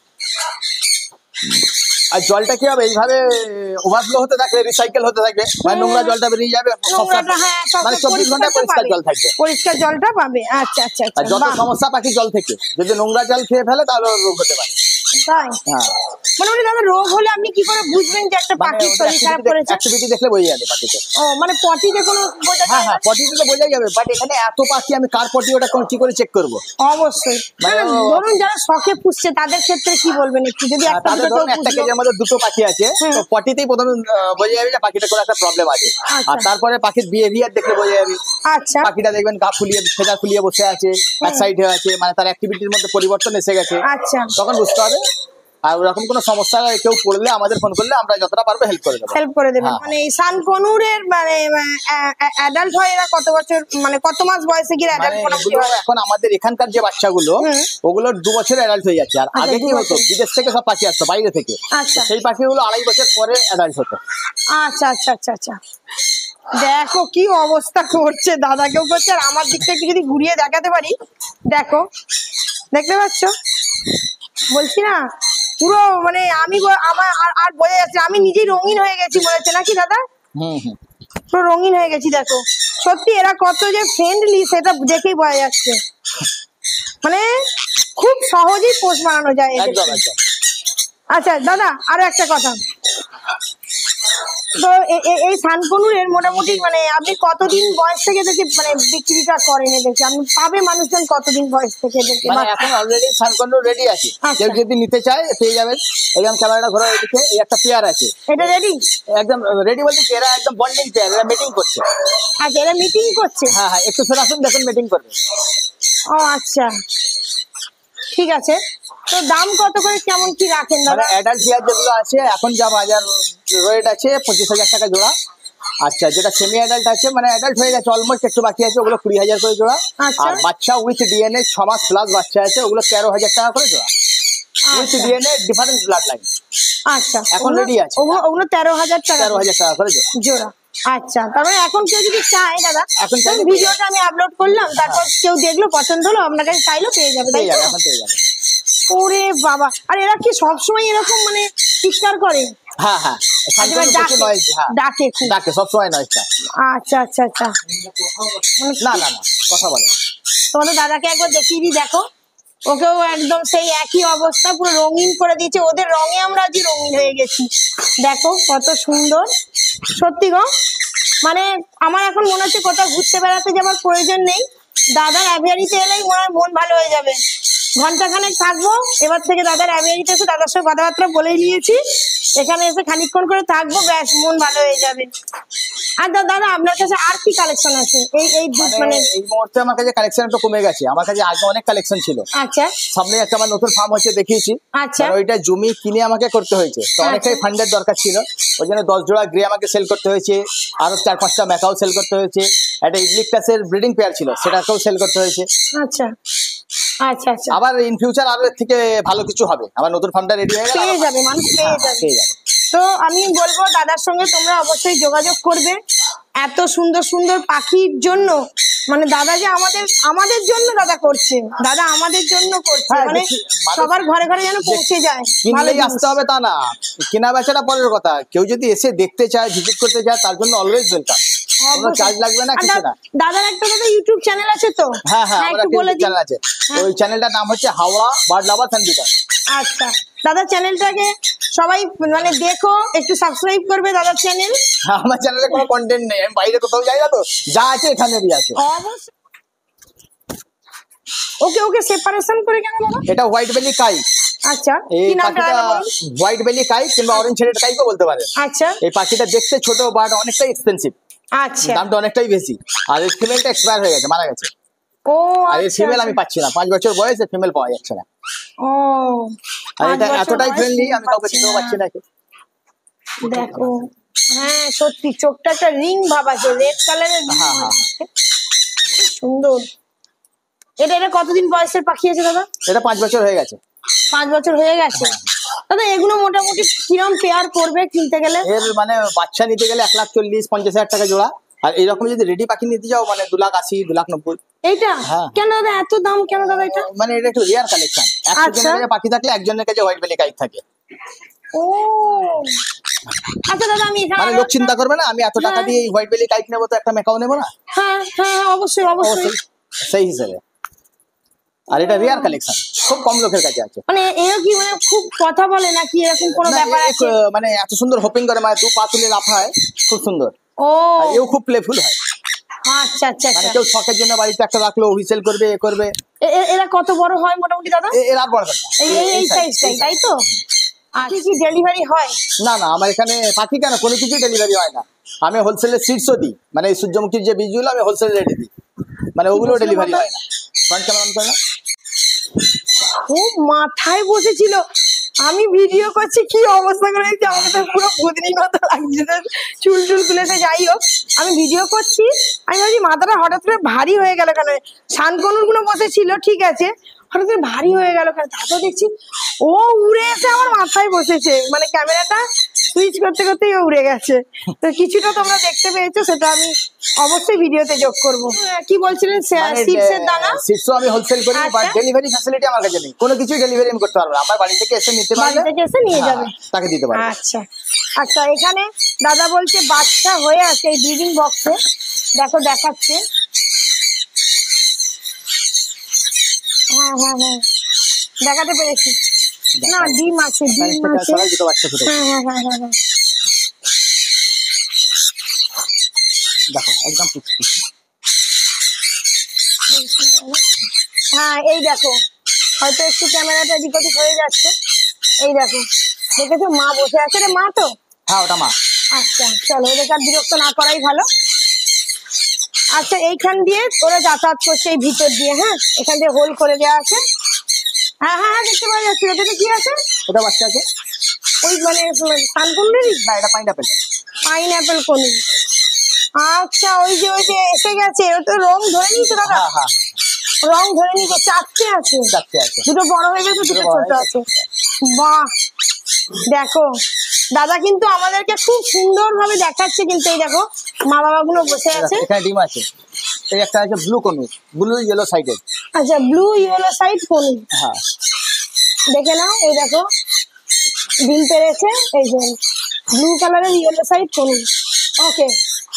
আর জলটা কি হবে এইভাবে ওভারফ্লো হতে থাকবে, রিসাইকেল হতে থাকবে, মানে নোংরা জলটা বেরিয়ে যাবে, মানে চব্বিশ ঘন্টা পরিষ্কার জল থাকবে, পরিষ্কার জলটা পাবে। আচ্ছা আচ্ছা আচ্ছা। আর যত সমস্যা পাখি জল থেকে, যদি নোংরা জল খেয়ে ফেলে তাহলে রোগ হতে পারে। তাই? হ্যাঁ। মানে দাদা রোগ হলে আপনি কি করে বুঝবেন যে একটা পাখির শরীর খারাপ করেছে? অ্যাক্টিভিটি দেখলে বোঝা যাবে পাখিতে। ও মানে পটিতে কোনো বোঝা যায়? হ্যাঁ হ্যাঁ, পটিতে তো বোঝা যাবে, বাট এখানে এত পাখি আমি কার পটি ওটা কি করে চেক করব? অবশ্যই। মানে ধরুন যারা শখে পুষছে তাদের ক্ষেত্রে কি বলবেন একটু? যদি একটা দুটো একটা কেজির মধ্যে দুটো পাখি আছে, তো পটিতেই প্রথমে বোঝা যাবে যে পাখিটা কোনো একটা প্রবলেম আছে। আর তারপরে পাখির বিহেভিয়ার দেখলে বোঝা যাবে। আচ্ছা। পাখিটা দেখবেন গা ফুলিয়ে ফেদা ফুলিয়ে বসে আছে, এক সাইড হয়ে আছে, মানে তার অ্যাক্টিভিটির মধ্যে পরিবর্তন এসে গেছে। আচ্ছা, তখন বুঝতে হবে। আর ওরকম কোনো সমস্যা কেউ পড়লে আমাদের ফোন করলে আমরা যতটা পারবো হেল্প করে দেবো। হেল্প করে দেবেন। মানে এই সানকনুরের মানে অ্যাডাল্ট হয় এরা কত বছর, মানে কত মাস বয়সে গিয়ে অ্যাডাল্ট করা হয়? এখন আমাদের এখানকার যে বাচ্চাগুলো ওগুলো দু বছর অ্যাডাল্ট হয়ে যাচ্ছে। আর আগে কি হতো, বিদেশ থেকে সব পাখি আসতো বাইরে থেকে, সেই পাখিগুলো আড়াই বছর পরে অ্যাডাল্ট হতো। আচ্ছা আচ্ছা আচ্ছা আচ্ছা। দেখো কি অবস্থা করছে, দাদাকেও করছে, আর আমার দিকটা একটু যদি ঘুরিয়ে দেখাতে পারি। দেখো, দেখতে পাচ্ছ? বলছি না পুরো মানে আমি আমার আর বোঝা যাচ্ছে আমি নিজেই রঙিন হয়ে গেছি মনে হচ্ছে, নাকি দাদা? হুম হুম, পুরো রঙিন হয়ে গেছি। দেখো সত্যি এরা কত যে ফ্রেন্ডলি সেটা দেখেই বোঝা যাচ্ছে। মানে খুব সহজেই পোষ বানানো যায়। আচ্ছা দাদা আরো একটা কথা, তো এই সানকনুরের মোটামুটি মানে আপনি কতদিন বয়স থেকে দেখে মানে বিক্রিটা করেন এদেরকে? আপনি পাবে মানুষজন কতদিন বয়স থেকে এদেরকে? মানে এখন অলরেডি সানকনুর রেডি আছে, কেউ যদি নিতে চায় পেয়ে যাবেন। একদম ক্যামেরাটা ঘোরা এদিকে, এই একটা পেয়ার আছে। এটা রেডি? একদম রেডি বলতে এরা একদম বন্ডিং পেয়ার, এরা মিটিং করছে। আচ্ছা, এরা মিটিং করছে? হ্যাঁ হ্যাঁ, একটু সরে আসুন, দেখুন মিটিং করবে। ও আচ্ছা ঠিক আছে। তো দাম কত করে কেমন কি রাখেন দাদা? অ্যাডাল্ট পেয়ার যেগুলো আছে এখন যা বাজার রেট আছে পঁচিশ হাজার টাকা জোড়া। আচ্ছা, যেটা সেমি অ্যাডাল্ট আছে মানে অ্যাডাল্ট হয়ে গেছে অলমোস্ট, একটু বাকি আছে, ওগুলো কুড়ি হাজার করে জোড়া। আর বাচ্চা উইথ ডিএনএ ছ মাস প্লাস বাচ্চা আছে, ওগুলো তেরো হাজার টাকা করে জোড়া, with DNA different bloodline. আচ্ছা, এখন রেডি আছে ওগুলো তেরো হাজার টাকা তেরো হাজার টাকা করে জোড়া। আচ্ছা, তারপরে এখন কেউ যদি চায় দাদা, এখন ভিডিওটা আমি আপলোড করলাম, তারপর কেউ দেখলো পছন্দ হলো আপনার কাছে চাইলেও পেয়ে যাবে? পেয়ে যাবে, এখন পেয়ে যাবে। ওরে বাবা, আর এরা কি সবসময় এরকম মানে চিৎকার করে? হ্যাঁ হ্যাঁ, ডাকে ডাকে সবসময় নয়টা। আচ্ছা আচ্ছা আচ্ছা, না না না কথা বলে। তোমাদের দাদাকে একবার দেখিয়ে দিই, দেখো ওকেও একদম সেই একই অবস্থা, পুরো রঙিন করে দিয়েছে। ওদের রঙে আমরা আজ রঙিন হয়ে গেছি। দেখো কত সুন্দর, সত্যি গো। মানে আমার এখন মনে হচ্ছে কোথাও ঘুরতে বেড়াতে যাওয়ার প্রয়োজন নেই, দাদার অ্যাভিয়ারিতে এলেই মনে হয় মন ভালো হয়ে যাবে। ঘন্টাখানেক থাকবো এবার থেকে দাদার অ্যাভিয়ারিতে এসে, দাদার সঙ্গে কথাবার্তা বলে নিয়েছি, এখানে এসে খানিকক্ষণ করে থাকবো, ব্যাস মন ভালো হয়ে যাবে। আর দাদা আপনার কাছে আর কি কালেকশন আছে? এই এই মানে এই মুহূর্তে আমার কাছে কালেকশন একটু কমে গেছে, আমার কাছে আগে অনেক কালেকশন ছিল। আচ্ছা, সামনে একটা আমার নতুন ফার্ম হচ্ছে দেখিয়েছি। আচ্ছা, ওইটা জমি কিনে আমাকে করতে হয়েছে, তো অনেকটাই ফান্ডের দরকার ছিল, ওই জন্য দশ জোড়া গ্রে আমাকে সেল করতে হয়েছে, আরো চার পাঁচটা ম্যাকাও সেল করতে হয়েছে, একটা ইগলিকটাসের ব্রিডিং পেয়ার ছিল সেটাকেও সেল করতে হয়েছে। আচ্ছা আচ্ছা আচ্ছা, আবার ইন ফিউচার আরো এর থেকে ভালো কিছু হবে, আমার নতুন ফার্মটা রেডি হয়ে গেলে পেয়ে যাবে, মানুষ পেয়ে যাবে, পেয়ে যাবে। তো আমি বলবো দাদার সঙ্গে তোমরা অবশ্যই যোগাযোগ করবে, এত সুন্দর সুন্দর পাখির জন্য, মানে দাদা যে আমাদের আমাদের জন্য দাদা করছে, দাদা আমাদের জন্য করছে, মানে সবার ঘরে ঘরে যেন পৌঁছে যায়। কিনলেই আসতে হবে তা না, কেনা বেচাটা পরের কথা, কেউ যদি এসে দেখতে চায়, ভিজিট করতে চায়, তার জন্য অলওয়েজ ওয়েলকাম, কোনো চার্জ লাগবে না, কিছু না। দাদার একটা দাদা ইউটিউব চ্যানেল আছে তো? হ্যাঁ হ্যাঁ, আমার একটা ইউটিউব চ্যানেল আছে, ওই চ্যানেলটার নাম হচ্ছে Howrah bird lover and breeder. আচ্ছা, দাদার চ্যানেলটাকে সবাই মানে দেখো, একটু সাবস্ক্রাইব করবে দাদার চ্যানেল। আমার চ্যানেলে কোনো কন্টেন্ট নেই, আমি বাইরে কোথাও যাই না, তো যা আছে এখানেই আছে। অবশ্যই। ওকে ওকে, সেপারেশন করে কেন বাবা? এটা হোয়াইট বেলি কাই। আচ্ছা, এই পাখিটা হোয়াইট বেলি কাই কিংবা অরেঞ্জ হেডেড কাইকে বলতে পারেন। আচ্ছা, এই পাখিটা দেখতে ছোট বাট অনেকটাই এক্সপেন্সিভ, আচ্ছা, দামটা অনেকটাই বেশি, আর এই ফিমেলটা এক্সপায়ার হয়ে গেছে, মারা গেছে। ও, আর এই ফিমেল আমি পাচ্ছি না, পাঁচ বছর বয়স, ফিমেল পাওয়া যাচ্ছে না। ও, আর এটা এতটাই ফ্রেন্ডলি, আমি কাউকে দিতেও পারছি না। দেখো, হ্যাঁ সত্যি চোখটা একটা রিং ভাব আছে, রেড কালারের, সুন্দর। এটা এটা কতদিন বয়সের পাখি আছে দাদা? এটা পাঁচ বছর হয়ে গেছে। পাঁচ বছর হয়ে গেছে। দাদা এগুলো মোটামুটি কিরম পেয়ার পড়বে কিনতে গেলে? এর মানে বাচ্চা নিতে গেলে এক লাখ চল্লিশ পঞ্চাশ হাজার টাকা জোড়া, আর এইরকম যদি রেডি পাখি নিতে যাও মানে দু লাখ আশি দু লাখ নব্বই। এইটা কেন দাদা এত দাম কেন দাদা? এটা মানে এটা একটু রেয়ার কালেকশন, একজনের কাছে পাখি থাকলে একজনের কাছে হোয়াইট বেলি কাইক থাকে। ও আচ্ছা দাদা, আমি মানে লোক চিন্তা করবে না আমি এত টাকা দিয়ে হোয়াইট বেলি কাইক নেবো, তো একটা মেকাও নেবো না? হ্যাঁ হ্যাঁ অবশ্যই অবশ্যই, সেই হিসেবে। আর এটা রেয়ার কালেকশন, খুব কম লোকের কাছে আছে। মানে এও কি মানে খুব কথা বলে নাকি এরকম কোনো ব্যাপার আছে? মানে এত সুন্দর হোপিং করে, মানে দু পা তুলে লাফায়, খুব সুন্দর। ও, আর এও খুব প্লেফুল হয়। আচ্ছা আচ্ছা, মানে কেউ শখের জন্য বাড়িতে একটা রাখলো, হুইসেল করবে, এ করবে। এরা কত বড় হয় মোটামুটি দাদা? এরা আর বড় হয় না, এই এই সাইজটাই, তাই তো? আর কি ডেলিভারি হয়? না না, আমার এখানে পাখি কেন কোনো কিছু ডেলিভারি হয় না, আমি হোলসেলে সিডসও দিই, মানে এই সূর্যমুখীর যে বীজগুলো আমি হোলসেলে রেটে দিই, মানে ওগুলো ডেলিভারি হয় না। ফ্রন্ট ক্যামেরা অন করে না, খুব মাথায় বসেছিল, আমি ভিডিও করছি কি অবস্থা করে দেখছি, আমাকে তো পুরো ভূতনির মতো লাগছে, চুল টুল তুলেছে। যাই হোক, আমি ভিডিও করছি, আমি ভাবছি মাথাটা হঠাৎ করে ভারী হয়ে গেল কেন, শানকনুর গুলো বসেছিল ঠিক আছে, হঠাৎ করে ভারী হয়ে গেল কেন, তারপর দেখছি ও উড়ে এসে আমার মাথায় বসেছে, মানে ক্যামেরাটা সুইচ করতে করতেই ও উড়ে গেছে। তো কিছুটা তোমরা দেখতে পেয়েছো, সেটা আমি অবশ্যই ভিডিওতে যোগ করবো। কি বলছিলেন? সিডসের দানা সিডসও আমি হোলসেল করি, বাট ডেলিভারি ফ্যাসিলিটি আমার কাছে নেই, কোনো কিছু ডেলিভারি আমি করতে পারবো না, আমার বাড়ি থেকে এসে নিতে পারবে, বাড়ি থেকে এসে নিয়ে যাবে, তাকে দিতে পারবে। আচ্ছা আচ্ছা, এখানে দাদা বলছে বাচ্চা হয়ে আছে এই ব্রিডিং বক্সে, দেখো দেখাচ্ছে, হ্যাঁ হ্যাঁ হ্যাঁ দেখাতে পেরেছি, না ডিম আছে, ডিম আছে, হ্যাঁ হ্যাঁ হ্যাঁ হ্যাঁ হ্যাঁ, দেখো একদম পুচকি, হ্যাঁ এই দেখো, হয়তো একটু ক্যামেরাটা এদিক ওদিক হয়ে যাচ্ছে, এই দেখো দেখেছো মা বসে আছে রে, মা তো? হ্যাঁ ওটা মা। আচ্ছা চলো, ওদেরকে আর বিরক্ত না করাই ভালো। আচ্ছা, এইখান দিয়ে ওরা যাতায়াত করছে, এই ভিতর দিয়ে, হ্যাঁ এখান দিয়ে হোল করে দেওয়া আছে, হ্যাঁ হ্যাঁ হ্যাঁ দেখতে পাওয়া যাচ্ছে। ওটাতে কি আছে? ওটা বাচ্চা আছে, ওই মানে শানকুন্ডেরই না, এটা পাইনাপেল, পাইনাপেল কোনি। আচ্ছা, ওই যে ওই যে এসে গেছে, ওটা রং ধরে নিয়েছে দাদা? হ্যাঁ হ্যাঁ রং ধরে নিয়েছে, চারটে আছে, চারটে আছে, দুটো বড় হয়ে গেছে, দুটো ছোট আছে। বাহ, দেখো দাদা কিন্তু আমাদেরকে খুব সুন্দর ভাবে দেখাচ্ছে, কিন্তু এই দেখো মা বাবা গুলো বসে আছে, এখানে ডিম আছে, এই একটা আছে blue conure, blue yellow sided. আচ্ছা, ব্লু ইয়েলো সাইড কোন, হ্যাঁ দেখে নাও, এই দেখো ডিম পেরেছে, এই যে ব্লু কালারের ইয়েলো সাইড কোন। ওকে,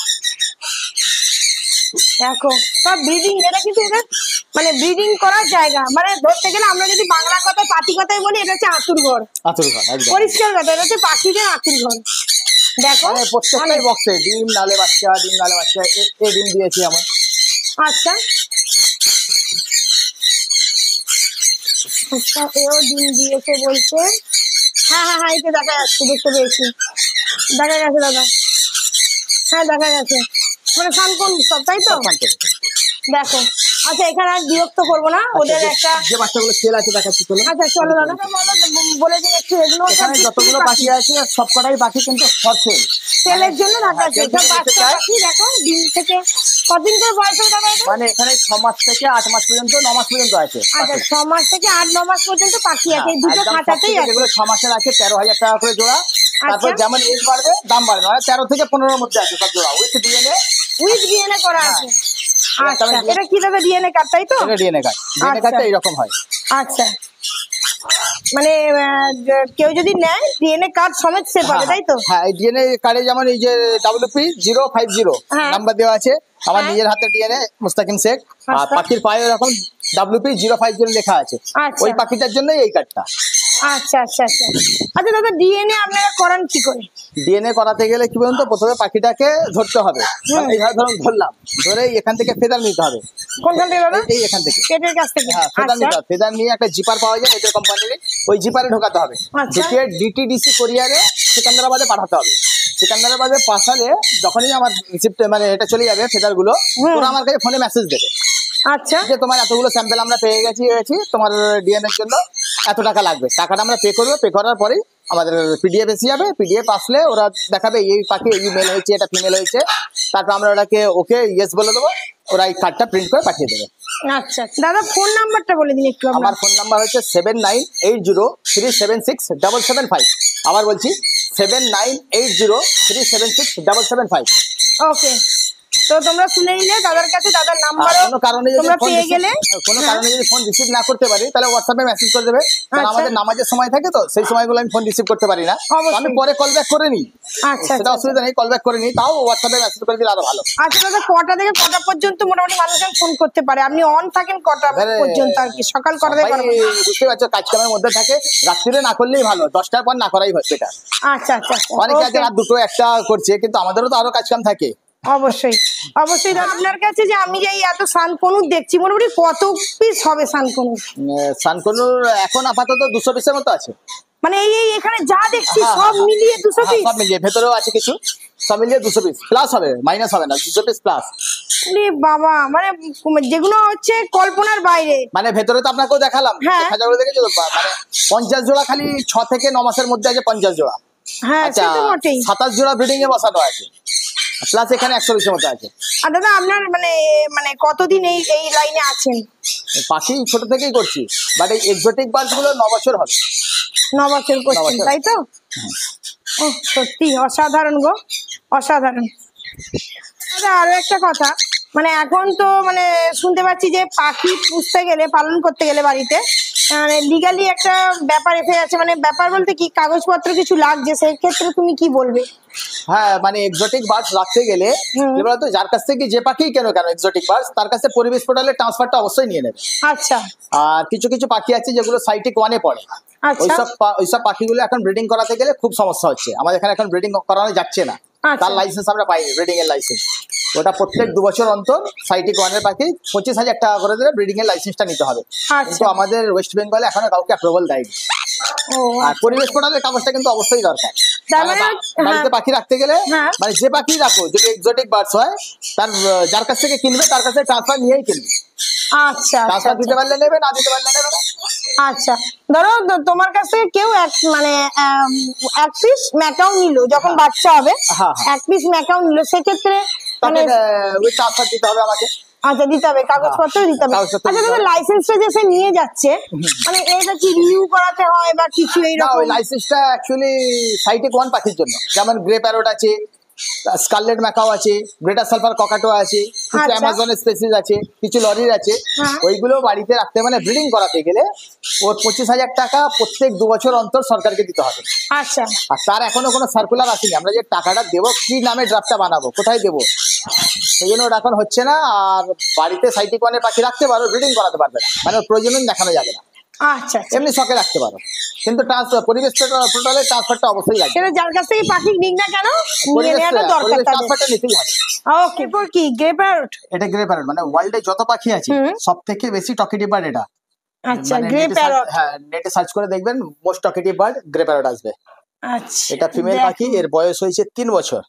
দেখো সব ব্রিডিং, এটা কিন্তু এটা মানে ব্রিডিং করার জায়গা, মানে ধরতে গেলে আমরা যদি বাংলা কথায় পাতি কথায় বলি, এটা হচ্ছে আতুর ঘর, আতুর ঘর একদম পরিষ্কার কথা, এটা হচ্ছে পাখিদের আতুর ঘর। দেখো প্রত্যেকটাই বক্সে ডিম, নালে বাচ্চা, ডিম নালে বাচ্চা, এই ডিম দিয়েছি আমার। আচ্ছা আচ্ছা, এও ডিম দিয়েছে বলছে, হ্যাঁ হ্যাঁ হ্যাঁ, এটা দেখা যাচ্ছে, দেখতে পেয়েছি, দেখা গেছে দাদা। হ্যাঁ দেখা গেছে, মানে সানকোন সব, তাই তো? দেখো আচ্ছা, এখানে আর বিরক্ত করবো না, ওদের একটা যে বাচ্চাগুলো সেল আছে দেখাচ্ছি চলো। আচ্ছা চলো দাদা, বলে দিন একটু এগুলো এখানে যতগুলো পাখি আছে সবকটাই পাখি কিন্তু ফর সেল, সেলের জন্য রাখা আছে। সব বাচ্চা পাখি দেখো, দিন থেকে কতদিন করে বয়স হবে দাদা এটা? মানে এখানে ছ মাস থেকে আট মাস পর্যন্ত, ন মাস পর্যন্ত আছে। আচ্ছা ছ মাস থেকে আট ন মাস পর্যন্ত পাখি আছে, এই দুটো খাঁচাতেই আছে। যেগুলো ছ মাসের আছে তেরো হাজার টাকা করে জোড়া, তারপর যেমন এজ বাড়বে দাম বাড়বে, মানে তেরো থেকে পনেরোর মধ্যে আছে সব জোড়া, উইথ ডিএনএ। উইথ ডিএনএ করা আছে। আচ্ছা এটা কি দাদা ডিএনএ কার্ড, তাই তো? এটা ডিএনএ কার্ড, ডিএনএ কার্ডটা এরকম হয়। আচ্ছা মানে কেউ যদি নেয় ডিএনএ কার্ড সমেত সে পাবে, তাই তো? হ্যাঁ, এই ডিএনএ কার্ডে যেমন এই যে WP zero five zero number দেওয়া আছে, আমার নিজের হাতে ডিএনএ মুস্তাকিম শেখ, আর পাখির পায়ে এরকম ডাব্লিউপি জিরো ফাইভ জিরো লেখা আছে, ওই পাখিটার জন্য এই কার্ডটা। আচ্ছা আচ্ছা আচ্ছা আচ্ছা দাদা, ডিএনএ আপনারা করান কি করে? ডিএনএ করাতে গেলে কি বলুন তো, প্রথমে পাখিটাকে ধরতে হবে, এইভাবে ধরুন ধরলাম, ধরে এখান থেকে ফেদার নিতে হবে। কোনখান থেকে দাদা? এই এখান থেকে, পেটের কাছ থেকে। হ্যাঁ ফেদার নিতে হবে, ফেদার নিয়ে একটা জিপার পাওয়া যায় এদের কোম্পানির, ওই জিপারে ঢোকাতে হবে, ঢুকিয়ে ডিটিডিসি কোরিয়ারে সিকান্দারাবাদে পাঠাতে হবে। সিকান্দারাবাদে পাঠালে যখনই আমার রিসিপ্ট মানে এটা চলে যাবে ফেদার গুলো, ওরা আমার কাছে ফোনে মেসেজ দেবে, আচ্ছা যে তোমার এতগুলো স্যাম্পল আমরা পেয়ে গেছি গেছি তোমার ডিএনএর জন্য এত টাকা লাগবে, টাকাটা আমরা পে করবো, পে করার পরেই আমাদের পিডিএফ এসে যাবে, পিডিএফ আসলে ওরা দেখাবে এই পাখি এই মেল হয়েছে, এটা ফিমেল হয়েছে, তারপর আমরা ওটাকে ওকে ইয়েস বলে দেবো, ওরা এই কার্ডটা প্রিন্ট করে পাঠিয়ে দেবে। আচ্ছা দাদা ফোন নাম্বারটা বলে দিন একটু। আমার ফোন নাম্বার হচ্ছে seven nine eight zero three seven six double seven five. আবার বলছি seven nine eight zero three seven six double seven five. Okay, তো তোমরা শুনে নিলে দাদার কাছে, দাদার নাম্বারও কোনো কারণে যদি পেয়ে গেলে, কোনো কারণে যদি ফোন রিসিভ না করতে পারি তাহলে হোয়াটসঅ্যাপে মেসেজ করে দেবে, কারণ আমাদের নামাজের সময় থাকে তো সেই সময়গুলো আমি ফোন রিসিভ করতে পারি না, আমি পরে কল ব্যাক করে নিই। আচ্ছা সেটা অসুবিধা নেই, কল ব্যাক করে নিই, তাও হোয়াটসঅ্যাপে মেসেজ করে দিলে আরো ভালো। আচ্ছা দাদা, কটা থেকে কটা পর্যন্ত মোটামুটি মানুষজন ফোন করতে পারে? আপনি অন থাকেন কটা পর্যন্ত আর কি? সকাল কটা থেকে? বুঝতে পারছো কাজ কামের মধ্যে থাকে, রাত্রিরে না করলেই ভালো, দশটার পর না করাই বেটার। আচ্ছা আচ্ছা, অনেকে আছে রাত দুটো একটা করছে, কিন্তু আমাদেরও তো আরো কাজ কাম থাকে। অবশ্যই অবশ্যই। আপনার কাছে যে আমি যে এত সানকনুর দেখছি, মোটামুটি কত পিস হবে সানকনুর? সানকনুর এখন আপাতত দুশো পিসের মতো আছে, মানে এই এখানে যা দেখছি সব মিলিয়ে দুশো পিস? সব মিলিয়ে, ভেতরেও আছে কিছু, সব মিলিয়ে দুশো পিস প্লাস হবে, মাইনাস হবে না, দুশো পিস প্লাস। বাবা, মানে যেগুলো হচ্ছে কল্পনার বাইরে। মানে ভেতরে তো আপনাকেও দেখালাম, দেখেছো মানে পঞ্চাশ জোড়া খালি ছ থেকে ন মাসের মধ্যে আছে, পঞ্চাশ জোড়া। হ্যাঁ সাতাশ জোড়া ব্রিডিং এ বসানো আছে, প্লাস এখানে একশো বিশের মতো আছে। আর দাদা আপনার মানে মানে কতদিন এই এই লাইনে আছেন? পাখি ছোট থেকেই করছি, বাট এই এক্সোটিক বার্ড গুলো ন বছর হবে। ন বছর করছেন, তাই তো? ও সত্যি অসাধারণ গো, অসাধারণ। দাদা আরো একটা কথা, মানে এখন তো মানে শুনতে পাচ্ছি যে পাখি পুষতে গেলে, পালন করতে গেলে বাড়িতে মানে লিগালি একটা ব্যাপার এসে যাচ্ছে, মানে ব্যাপার বলতে কি কাগজপত্র কিছু লাগছে, সেই ক্ষেত্রে তুমি কি বলবে? হ্যাঁ, মানে এক্সোটিক বার্ডস রাখতে গেলে বলতো যার কাছ থেকে যে পাখি কেন কেন এক্সোটিক বার্ডস, তার কাছে পরিবেশ পোর্টালে ট্রান্সফারটা অবশ্যই নিয়ে নেবে। আচ্ছা। আর কিছু কিছু পাখি আছে যেগুলো সাইটিক ওয়ানে পড়ে, ওইসব ওইসব পাখিগুলো এখন ব্রিডিং করাতে গেলে খুব সমস্যা হচ্ছে, আমাদের এখানে এখন ব্রিডিং করানো যাচ্ছে না, তার লাইসেন্স আমরা পাইনি, ব্রিডিং এর লাইসেন্স। ওটা প্রত্যেক দু বছর অন্তর সাইটিক ওয়ানের পাখি পঁচিশ হাজার টাকা করে দিলে ব্রিডিং এর লাইসেন্সটা নিতে হবে, কিন্তু আমাদের ওয়েস্ট বেঙ্গলে এখনো কাউকে অ্যাপ্রুভাল দেয়নি। আর পরিবেশ পোর্টালের কাগজটা কিন্তু অবশ্যই দরকার, বাড়িতে পাখি রাখতে গেলে মানে যে পাখি রাখো যদি এক্সোটিক বার্ডস হয়, তার যার কাছ থেকে কিনবে তার কাছে ট্রান্সফার নিয়েই কিনবে। আচ্ছা, ট্রান্সফার দিতে পারলে নেবে, না দিতে পারলে নেবে না। আচ্ছা, ধরো তোমার কাছ থেকে কেউ এক মানে এক পিস ম্যাকাও নিল, যখন বাচ্চা হবে এক পিস ম্যাকাও নিল, সেক্ষেত্রে মানে ওই ট্রান্সফার দিতে হবে আমাকে। আচ্ছা, দিতে হবে, কাগজপত্র দিতে হবে। আচ্ছা দাদা, লাইসেন্সটা যে সে নিয়ে যাচ্ছে, মানে এটা কি রিনিউ করাতে হয় বা কিছু এইরকম? ওই লাইসেন্সটা অ্যাকচুয়ালি সাইটিক ওয়ান পাখির জন্য, যেমন গ্রে প্যারট আছে, স্কারলেট ম্যাকাও আছে, গ্রেটার সালফার ককাটো আছে, কিছু অ্যামাজন স্পেসিস আছে, কিছু লরির আছে, ওইগুলো বাড়িতে রাখতে মানে ব্রিডিং করাতে গেলে ওর পঁচিশ হাজার টাকা প্রত্যেক দু বছর অন্তর সরকারকে দিতে হবে। আচ্ছা। আর তার এখনো কোনো সার্কুলার আসেনি, আমরা যে টাকাটা দেবো কি নামে ড্রাফটটা বানাবো, কোথায় দেবো, সেই জন্য ওটা এখন হচ্ছে না। আর বাড়িতে সাইটিক ওয়ানের পাখি রাখতে পারো, ব্রিডিং করাতে পারবে না, মানে প্রয়োজন দেখানো যাবে না। আচ্ছা, এমনি শখে রাখতে পারো, কিন্তু ট্রান্সফার পরিবেশ পোর্টালে ট্রান্সফারটা অবশ্যই লাগবে। সেটা যার কাছ থেকে পাখি নিক না কেন নিয়ে নেওয়াটা দরকার, ট্রান্সফারটা নিতেই হবে। ওকে। এরপর কি গ্রে প্যারট? এটা গ্রে প্যারট, মানে ওয়ার্ল্ডে যত পাখি আছে সবথেকে বেশি টকেটিভ বার্ড এটা। আচ্ছা, গ্রে প্যারট। হ্যাঁ, নেটে সার্চ করে দেখবেন most talkative bird grey parrot আসবে। আচ্ছা, এটা ফিমেল পাখি, এর বয়স হয়েছে তিন বছর।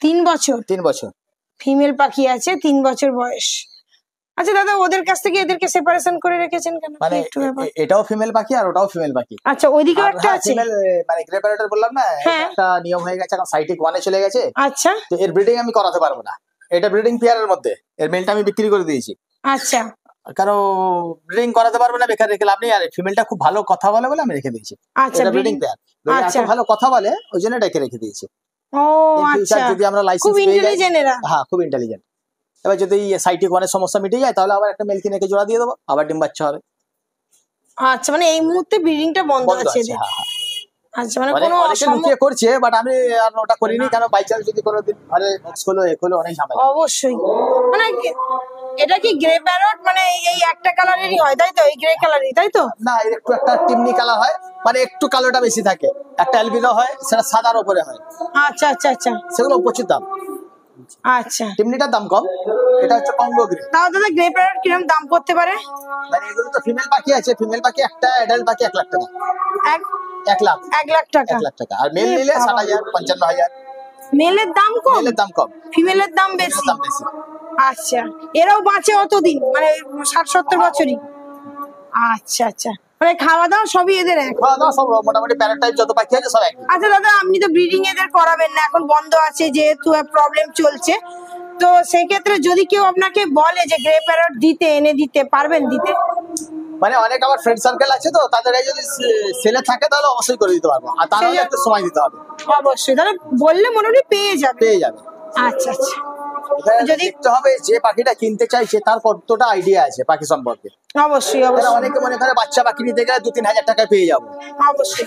তিন বছর তিন বছর ফিমেল পাখি আছে, তিন বছর বয়স। আচ্ছা দাদা, ওদের কাছ থেকে এদেরকে সেপারেশন করে রেখেছেন কেন? মানে এটাও ফিমেল পাখি আর ওটাও ফিমেল পাখি। আচ্ছা, ওইদিকেও একটা আছে ফিমেল, মানে গ্রে প্যারট বললাম না, একটা নিয়ম হয়ে গেছে এখন, সাইটিক ওয়ানে চলে গেছে। আচ্ছা, তো এর ব্রিডিং আমি করাতে পারবো না, এটা ব্রিডিং পেয়ারের মধ্যে, এর মেলটা আমি বিক্রি করে দিয়েছি। আচ্ছা, কারণ ব্রিডিং করাতে পারবো না, বেকার রেখে লাভ নেই। আর ফিমেলটা খুব ভালো কথা বলে বলে আমি রেখে দিয়েছি। আচ্ছা, ব্রিডিং পেয়ার এত ভালো কথা বলে ওই জন্য ডেকে রেখে দিয়েছি। ও আচ্ছা, যদি আমরা লাইসেন্স পেয়ে যাই, হ্যাঁ খুব ইন্টেলিজেন্ট। এবার যদি সাইটিক ওয়ানের সমস্যা মিটে যায় তাহলে আবার একটা মেল কিনে জোড়া দিয়ে দেবো, আবার ডিম বাচ্চা হবে। আচ্ছা, মানে এই মুহূর্তে ব্রিডিংটা বন্ধ আছে। হ্যাঁ হ্যাঁ। আচ্ছা, মানে কোনো লুকিয়ে করছে, বাট আমি আর ওটা করিনি, কারণ বাই চান্স যদি কোনোদিন আরে বক্স হলো এক হলো অনেক ঝামেলা। অবশ্যই। মানে এটা কি গ্রে প্যারট, মানে এই একটা কালারেরই হয় তাই তো? এই গ্রে কালারই তাই তো? না, এর একটু একটা টিমনি কালার হয়, মানে একটু কালোটা বেশি থাকে। একটা অ্যালবিনো হয়, সেটা সাদার উপরে হয়। আচ্ছা আচ্ছা আচ্ছা, সেগুলো প্রচুর দাম। আচ্ছা, টিমনিটার দাম কম, এটা হচ্ছে কঙ্গো গ্রে। তাও দাদা গ্রে প্যারট কিরকম দাম পড়তে পারে? মানে এগুলো তো ফিমেল পাখি আছে, ফিমেল পাখি একটা, অ্যাডাল্ট পাখি এক লাখ টাকা। এক এক লাখ এক লাখ টাকা এক লাখ টাকা। আর মেল নিলে ষাট হাজার পঞ্চান্ন হাজার। মেলের দাম কম, মেলের দাম কম, ফিমেলের দাম বেশি। দাম বেশি। আচ্ছা, এরাও বাঁচে অতদিন, মানে ষাট সত্তর বছরই? আচ্ছা আচ্ছা, মানে খাওয়া দাওয়া সবই এদের এক? খাওয়া দাওয়া সব মোটামুটি প্যারেন্ট টাইপ যত পাখি আছে সব এক। আচ্ছা দাদা, আপনি তো ব্রিডিং এদের করাবেন না, এখন বন্ধ আছে যেহেতু প্রবলেম চলছে, তো সেই ক্ষেত্রে যদি কেউ আপনাকে বলে যে গ্রে প্যারট দিতে, এনে দিতে পারবেন? দিতে মানে অনেক আমার ফ্রেন্ড সার্কেল আছে, তো তাদের যদি সেলে থাকে তাহলে অবশ্যই করে দিতে পারবো, আর তাহলে একটু সময় দিতে হবে। অবশ্যই, তাহলে বললে মোটামুটি পেয়ে যাবে। পেয়ে যাবে। আচ্ছা আচ্ছা, যদি দেখতে হবে যে পাখিটা কিনতে চাইছে তার কতটা আইডিয়া আছে পাখি সম্পর্কে। অবশ্যই অবশ্যই। অনেকে মনে করে বাচ্চা পাখি নিতে গেলে দু তিন হাজার টাকায় পেয়ে যাবো। অবশ্যই।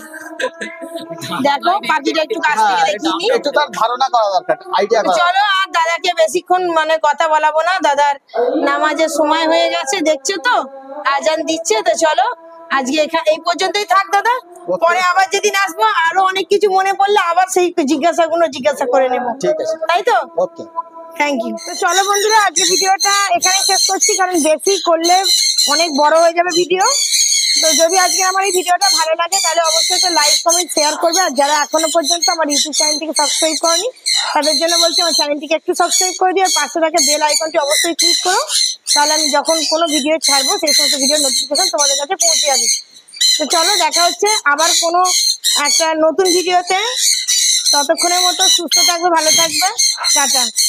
দেখো পাখিটা একটু কাছ থেকে দেখিয়ে নিই, একটু তার ধারণা করা দরকার, আইডিয়া করা। চলো, আর দাদাকে বেশিক্ষণ মানে কথা বলাবো না, দাদার নামাজের সময় হয়ে গেছে, দেখছো তো আজান দিচ্ছে। তো চলো আজকে এখানে এই পর্যন্তই থাক দাদা, পরে আবার যেদিন আসবো আরো অনেক কিছু মনে পড়লে আবার সেই জিজ্ঞাসা গুলো জিজ্ঞাসা করে নেবো। ঠিক আছে, তাই তো? Okay, thank you. তো চলো বন্ধুরা, আজকে ভিডিওটা এখানে শেষ করছি, কারণ বেশি করলে অনেক বড় হয়ে যাবে ভিডিও। তো যদি আজকে আমার এই ভিডিওটা ভালো লাগে তাহলে অবশ্যই একটা লাইক কমেন্ট শেয়ার করবে। আর যারা এখনো পর্যন্ত আমার ইউটিউব চ্যানেলটিকে সাবস্ক্রাইব করেনি তাদের জন্য বলছি আমার চ্যানেলটিকে একটু সাবস্ক্রাইব করে দিও, আর পাশে থাকা বেল আইকনটি অবশ্যই ক্লিক করো, তাহলে আমি যখন কোনো ভিডিও ছাড়বো সেই সমস্ত ভিডিওর নোটিফিকেশন তোমাদের কাছে পৌঁছে যাবে। তো চলো, দেখা হচ্ছে আবার কোনো একটা নতুন ভিডিওতে। ততক্ষণের মতো সুস্থ থাকবে, ভালো থাকবে, টাটা।